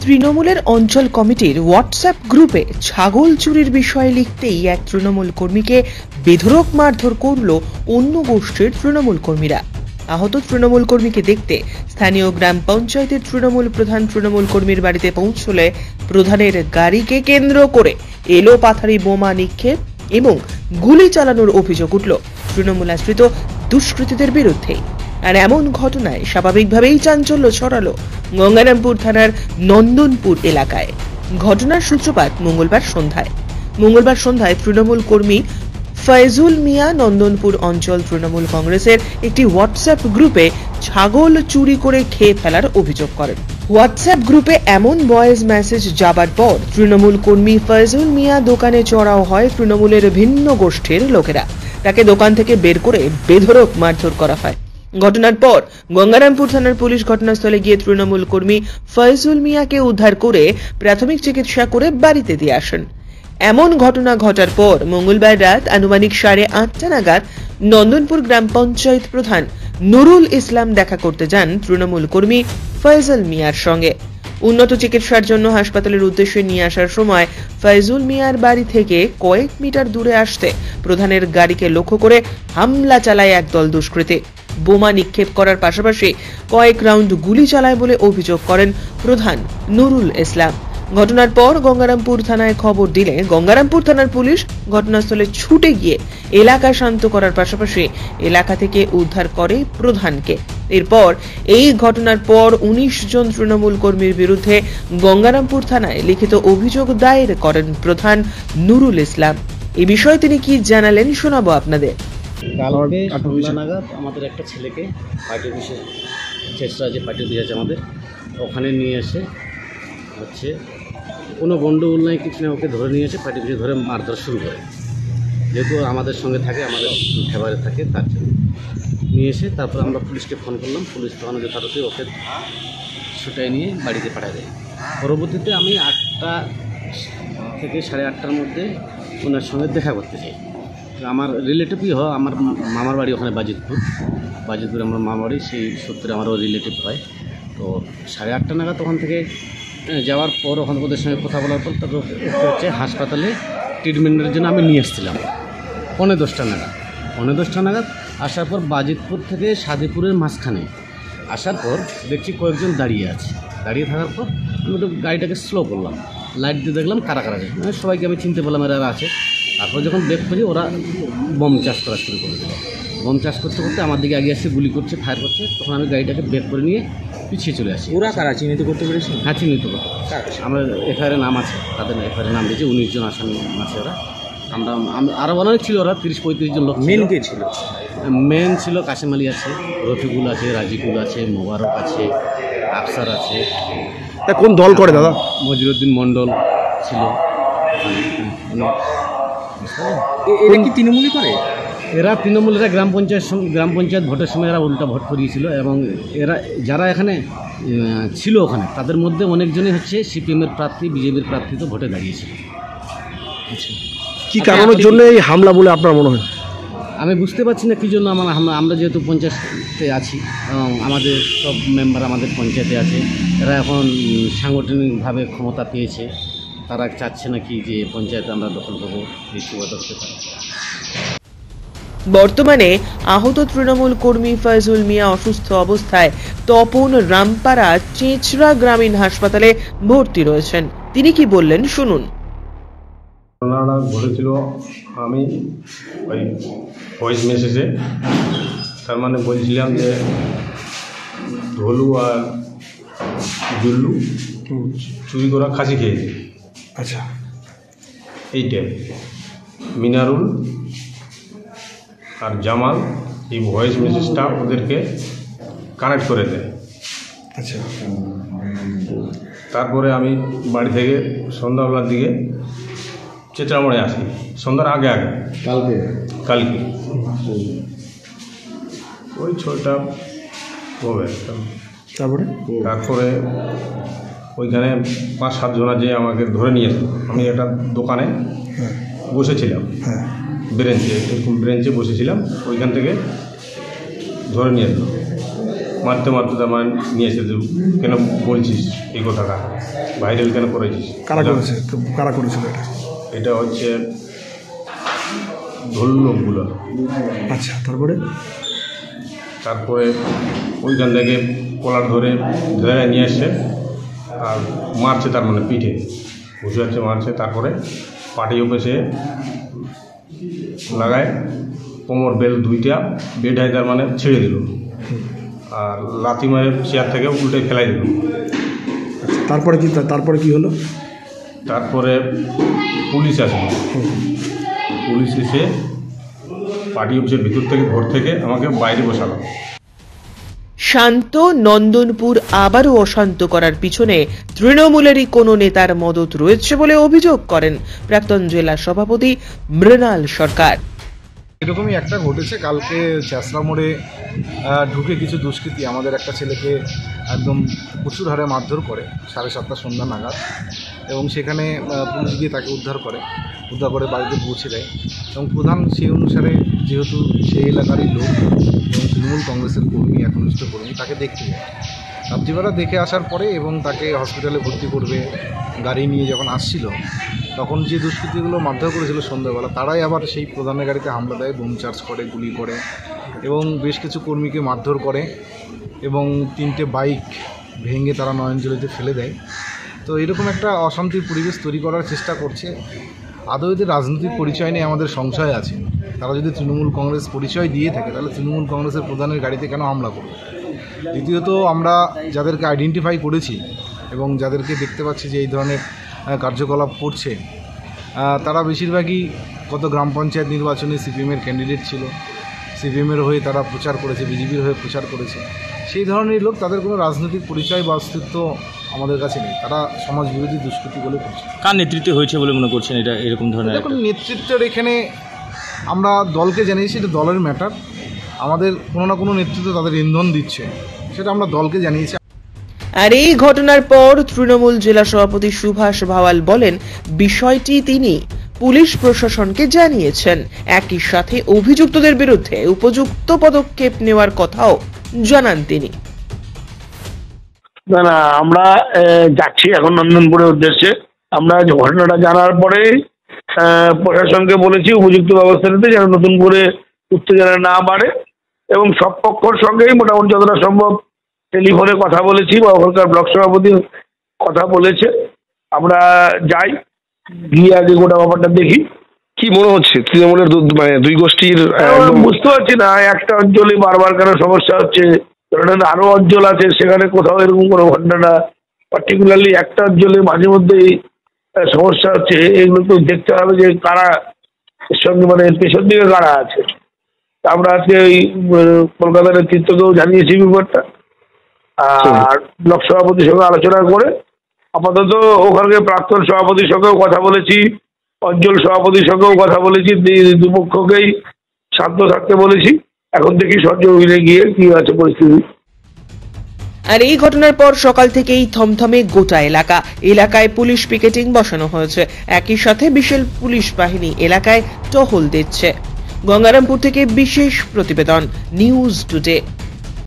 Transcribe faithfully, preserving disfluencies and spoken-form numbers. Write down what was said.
তৃণমূলের অঞ্চল কমিটির হোয়াটসঅ্যাপ গ্রুপে ছাগল চুরির বিষয়ে লিখতেই এক তৃণমূল কর্মীকে বেধড়ক মারধর করল অন্য গোষ্ঠীর তৃণমূল কর্মীরা। আহত তৃণমূল কর্মীকে দেখতে স্থানীয় গ্রাম পঞ্চায়েতের তৃণমূল প্রধান তৃণমূল কর্মীর বাড়িতে পৌঁছলে প্রধানের গাড়িকে কেন্দ্র করে এলো পাথারি বোমা নিক্ষেপ এবং গুলি চালানোর অভিযোগ উঠল তৃণমূল আশ্রিত দুষ্কৃতীদের বিরুদ্ধে। আর এমন ঘটনায় স্বাভাবিকভাবেই চাঞ্চল্য ছড়ালো গঙ্গারামপুর থানার নন্দনপুর এলাকায়। ঘটনার সূত্রপাত মঙ্গলবার সন্ধ্যায় মঙ্গলবার সন্ধ্যায় তৃণমূল কর্মী ফয়জুল মিয়া নন্দনপুর অঞ্চল তৃণমূল কংগ্রেসের একটি হোয়াটসঅ্যাপ গ্রুপে ছাগল চুরি করে খেয়ে ফেলার অভিযোগ করেন। হোয়াটসঅ্যাপ গ্রুপে এমন ভয়েস মেসেজ যাবার পর তৃণমূল কর্মী ফয়জুল মিয়া দোকানে চড়াও হয় তৃণমূলের ভিন্ন গোষ্ঠীর লোকেরা। তাকে দোকান থেকে বের করে বেধড়ক মারধর করা হয়। ঘটনার পর গঙ্গারামপুর থানার পুলিশ ঘটনাস্থলে গিয়ে তৃণমূল কর্মী ফয়জুল মিয়াকে উদ্ধার করে প্রাথমিক চিকিৎসা করে বাড়িতে দিয়ে আসেন। এমন ঘটনা ঘটার পর মঙ্গলবার রাত আনুমানিক সাড়ে আটটা নাগাদ নন্দনপুর গ্রাম পঞ্চায়েত প্রধান নুরুল ইসলাম দেখা করতে যান তৃণমূল কর্মী ফয়জুল মিয়ার সঙ্গে। উন্নত চিকিৎসার জন্য হাসপাতালের উদ্দেশ্যে নিয়ে আসার সময় ফয়জুল মিয়ার বাড়ি থেকে কয়েক মিটার দূরে আসতে প্রধানের গাড়িকে লক্ষ্য করে হামলা চালায় একদল দুষ্কৃতী। বোমা নিক্ষেপ করার পাশাপাশি কয়েক রাউন্ড গুলি চালায় বলে অভিযোগ করেন প্রধান নুরুল ইসলাম। ঘটনার পর গঙ্গারামপুর থানায় খবর দিলে গঙ্গারামপুর থানার পুলিশ ঘটনাস্থলে ছুটে গিয়ে এলাকা শান্ত করার পাশাপাশি এলাকা থেকে উদ্ধার করে প্রধানকে। এরপর এই ঘটনার পর উনিশ জন তৃণমূল কর্মীর বিরুদ্ধে গঙ্গারামপুর থানায় লিখিত অভিযোগ দায়ের করেন প্রধান নুরুল ইসলাম। এই বিষয়ে তিনি কি জানালেন শোনাবো আপনাদের। কালকে সন্ধ্যা নাগাদ আমাদের একটা ছেলেকে পার্টি অফিসে চেষ্টা আছে পার্টি অফিস আছে আমাদের, ওখানে নিয়ে এসে হচ্ছে কোনো গণ্ডগোল নাই কিছু না, ওকে ধরে নিয়ে এসে পার্টি অফিসে ধরে মারধর শুরু করে। যেহেতু আমাদের সঙ্গে থাকে, আমাদের ফেভারে থাকে, তার জন্য নিয়ে এসে তারপর আমরা পুলিশকে ফোন করলাম। পুলিশ তখন যথারীতি ওকে ছুটাই নিয়ে বাড়িতে পাঠিয়ে দেয়। পরবর্তীতে আমি আটটা থেকে সাড়ে আটটার মধ্যে ওনার সঙ্গে দেখা করতে চাই। আমার রিলেটিভই হয়, আমার মামার বাড়ি ওখানে বাজিতপুর বাজিতপুর আমার মামার বাড়ি, সেই সূত্রে আমারও রিলেটিভ হয়। তো সাড়ে আটটা নাগাদ ওখান থেকে যাওয়ার পর ওখানে ওদের সঙ্গে কথা বলার পর তারপর হচ্ছে হাসপাতালে ট্রিটমেন্টের জন্য আমি নিয়ে এসেছিলাম পৌনে দশটা নাগাদ পৌনে দশটা নাগাদ আসার পর বাজিতপুর থেকে সাদিপুরের মাঝখানে আসার পর দেখছি কয়েকজন দাঁড়িয়ে আছে। দাঁড়িয়ে থাকার পর আমি একটু গাড়িটাকে স্লো করলাম, লাইট দিয়ে দেখলাম কারা কারা যায়, মানে সবাইকে আমি চিনতে পারলাম এরা আছে। তারপর যখন ব্রেক করি ওরা বম চাষ করা শুরু করে দিল। বম চাষ করতে করতে আমার দিকে আগে আসছে, গুলি করছে, ফায়ার করছে। তখন আমি গাড়িটাকে ব্রেক করে নিয়ে পিছিয়ে চলে আসি। ওরা কারা চিহ্নিত করতে পেরেছি? হ্যাঁ, চিহ্নিত করতে আমরা এফআইআর নাম আছে, তাদের এফআইআর নাম দিয়েছে, উনিশ জন আসামি আছে ওরা। আমরা আরও অনেক ছিল, ওরা তিরিশ পঁয়ত্রিশ জন লোক। মেন কে ছিল? মেন ছিল কাশেম আলী আছে, রফিকুল আছে, রাজিকুল আছে, মোবারক আছে, আফসার আছে। কোন দল করে দাদা? মজিরুদ্দিন মণ্ডল ছিল। এরা কি তৃণমূলই করে? এরা তৃণমূলেরা গ্রাম পঞ্চায়েত গ্রাম পঞ্চায়েত ভোটের সময় এরা উল্টা ভোট করিয়েছিল, এবং এরা যারা এখানে ছিল ওখানে তাদের মধ্যে অনেকজনই হচ্ছে সিপিএমের প্রার্থী, বিজেপির প্রার্থী তো ভোটে দাঁড়িয়েছিল। কি কারণের জন্য এই হামলা বলে আপনার মনে হয়? আমি বুঝতে পারছি না কী জন্য। আমার আমরা যেহেতু পঞ্চায়েতে আছি এবং আমাদের সব মেম্বার আমাদের পঞ্চায়েতে আছে, এরা এখন সাংগঠনিকভাবে ক্ষমতা পেয়েছে, তারা চাচ্ছে নাকি যে পঞ্চায়েতে আমরা দখল করবো, ব্যক্তিগত হতে পারে। বর্তমানে আহত তৃণমূল কর্মী ফয়জুল মিয়া অসুস্থ অবস্থায় তপন রামপাড়া চেঁচড়া গ্রামীণ হাসপাতালে ভর্তি রয়েছেন। তিনি কি বললেন শুনুন। ঘটনাটা ঘটেছিল, আমি ওই ভয়েস মেসেজে তার মানে বলছিলাম যে ধলু আর জুল্লু চুরি করা খাসি খেয়েছে। আচ্ছা, এইটাই মিনারুল আর জামাল এই ভয়েস মেসেজটা ওদেরকে কানেক্ট করে দেয়। আচ্ছা, তারপরে আমি বাড়ি থেকে সন্ধ্যাবেলার দিকে চেঁচড়ামোড়ে আসি, সন্ধ্যার আগে আগে কালকে কালকে ওই ছটা হবে। তারপরে তারপরে ওইখানে পাঁচ সাত জনা যে আমাকে ধরে নিয়ে এসো। আমি একটা দোকানে বসেছিলাম, হ্যাঁ, বেঞ্চে, এরকম বেঞ্চে বসেছিলাম, ওইখান থেকে ধরে নিয়ে এলো। মারতে মারতে তার মানে নিয়ে এসে যে, কেন বলছিস এই কথাটা, ভাইরাল কেন করেছিস? কারা করেছে কারা করেছিল এটা? এটা হচ্ছে ধরল লোকগুলো। আচ্ছা, তারপরে তারপরে ওইখান থেকে কলার ধরে ধরে নিয়ে এসছে আর মারছে, তার মানে পিঠে বসে যাচ্ছে মারছে। তারপরে পার্টি অফিসে লাগায় কোমর বেল দুইটা বেড হয়, তার মানে ছেড়ে দিল আর লাথি মারে চেয়ার থেকে উল্টে ফেলাই দিল। আচ্ছা, তারপরে কি তারপরে কি হলো? তারপরে পুলিশ আসলো, পুলিশ এসে পার্টি অফিসের ভিতর থেকে ঘর থেকে আমাকে বাইরে বসালো। শান্ত নন্দনপুর আবারও অশান্ত করার পিছনে তৃণমূলেরই কোনো নেতার মদত রয়েছে বলে অভিযোগ করেন প্রাক্তন জেলা সভাপতি মৃণাল সরকার। এরকমই একটা ঘটেছে কালকে চেসরা মোড়ে আহ, ঢুকে কিছু দুষ্কৃতী আমাদের একটা ছেলেকে একদম প্রচুর হারে মারধর করে সাড়ে সাতটা সন্ধ্যা নাগাদ, এবং সেখানে আহ, পুলিশ গিয়ে তাকে উদ্ধার করে উদ্ধার করে বাড়িতে পৌঁছে দেয়। এবং প্রধান সেই অনুসারে যেহেতু সেই এলাকারই লোক এবং তৃণমূল কংগ্রেসের কর্মী, একনিষ্ঠ কর্মী, তাকে দেখতে যায়। রাত্রিবেলা দেখে আসার পরে এবং তাকে হসপিটালে ভর্তি করবে গাড়ি নিয়ে যখন আসছিল, তখন যে দুষ্কৃতীগুলো মারধর করেছিল সন্ধ্যাবেলা, তারাই আবার সেই প্রধানের গাড়িতে হামলা দেয়, বোম চার্জ করে, গুলি করে এবং বেশ কিছু কর্মীকে মারধর করে এবং তিনটে বাইক ভেঙে তারা নয়নজলিতে ফেলে দেয়। তো এরকম একটা অশান্তির পরিবেশ তৈরি করার চেষ্টা করছে। আদৌ এদের রাজনৈতিক পরিচয় নিয়ে আমাদের সংশয় আছে। তারা যদি তৃণমূল কংগ্রেস পরিচয় দিয়ে থাকে তাহলে তৃণমূল কংগ্রেসের প্রধানের গাড়িতে কেন হামলা করবে? দ্বিতীয়ত, আমরা যাদেরকে আইডেন্টিফাই করেছি এবং যাদেরকে দেখতে পাচ্ছি যে এই ধরনের কার্যকলাপ করছে, তারা বেশিরভাগই গত গ্রাম পঞ্চায়েত নির্বাচনে সিপিএমের ক্যান্ডিডেট ছিল, সিপিএমের হয়ে তারা প্রচার করেছে, বিজেপির হয়ে প্রচার করেছে। সেই ধরনের লোক, তাদের কোনো রাজনৈতিক পরিচয় বা অস্তিত্ব আমাদের কাছে নেই। তারা সমাজ বিরোধী দুষ্কৃতি বলে করছে। কার নেতৃত্বে হয়েছে বলে মনে করছেন এটা এরকম ধরনের? দেখুন, নেতৃত্বের এখানে আমরা দলকে জানিয়েছি, এটা দলের ম্যাটার। আমাদের কোনো না কোনো নেতৃত্ব তাদের ইন্ধন দিচ্ছে, সেটা আমরা দলকে জানিয়েছি। আর এই ঘটনার পর তৃণমূল জেলা সভাপতি সুভাষ ভাওয়াল বলেন, বিষয়টি তিনি পুলিশ প্রশাসনকে জানিয়েছেন। একই সাথে অভিযুক্তদের বিরুদ্ধে উপযুক্ত পদক্ষেপ নেওয়ার কথাও জানান তিনি। না না আমরা যাচ্ছি এখন নন্দনপুরের উদ্দেশ্যে। আমরা ঘটনাটা জানার পরে প্রশাসনকে বলেছি উপযুক্ত ব্যবস্থা নিতে, যেন নতুন করে উত্তেজনা না বাড়ে, এবং সব পক্ষর সঙ্গেই মোটামুটি যতটা সম্ভব টেলিফোনে কথা বলেছি বা ওখানকার ব্লক সভাপতি কথা বলেছে। আমরা যাই, গিয়ে আগে গোটা ব্যাপারটা দেখি। কি মনে হচ্ছে তৃণমূলের মানে দুই গোষ্ঠীর? বুঝতে পারছি না, একটা অঞ্চলে বারবার কেন সমস্যা হচ্ছে, আরো অঞ্চল আছে সেখানে কোথাও এরকম কোনো ঘটনা, পার্টিকুলারলি একটা অঞ্চলে মাঝে মধ্যেই সমস্যা হচ্ছে। এগুলো তো দেখতে হবে যে কারা এর সঙ্গে, মানে পেছন দিকে কারা আছে। আমরা আজকে ওই কলকাতার নেতৃত্বকেও জানিয়েছি ব্যাপারটা, আর ব্লক সভাপতির সঙ্গে আলোচনা করে আপাতত ওখানকার প্রাক্তন সভাপতির সঙ্গেও কথা বলেছি, অঞ্চল সভাপতির সঙ্গেও কথা বলেছি, দুপক্ষকেই শান্ত থাকতে বলেছি। এখন দেখি সহযোগিতা গিয়ে কি আছে পরিস্থিতি। আর এই ঘটনার পর সকাল থেকেই থমথমে গোটা এলাকা। এলাকায় পুলিশ পিকেটিং বসানো হয়েছে, একই সাথে বিশাল পুলিশ বাহিনী এলাকায় টহল দিচ্ছে। গঙ্গারামপুর থেকে বিশেষ প্রতিবেদন, নিউজ টুডে।